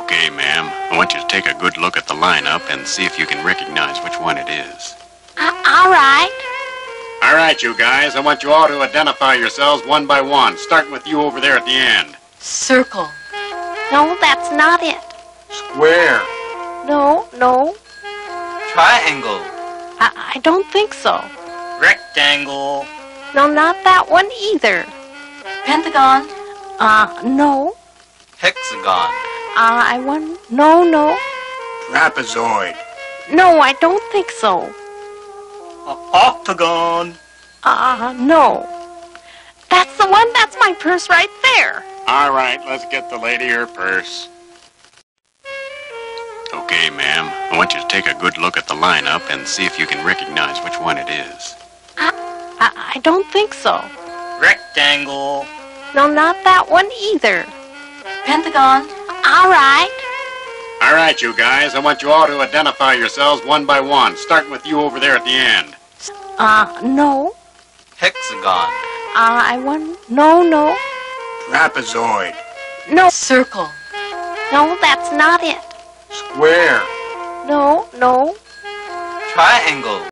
Okay, ma'am. I want you to take a good look at the lineup and see if you can recognize which one it is. All right. All right, you guys. I want you all to identify yourselves one by one, starting with you over there at the end. Circle. No, that's not it. Square. No. Triangle. I don't think so. Rectangle. No, not that one either. Pentagon. No. Hexagon. No. Trapezoid. No, I don't think so. Octagon. No. That's the one. That's my purse right there. All right, let's get the lady her purse. Okay, ma'am. I want you to take a good look at the lineup and see if you can recognize which one it is. I don't think so. Rectangle. No, not that one either. Pentagon. All right. All right, you guys. I want you all to identify yourselves one by one, starting with you over there at the end. No. Hexagon. No. Trapezoid. No. Circle. No, that's not it. Square. No. Triangle.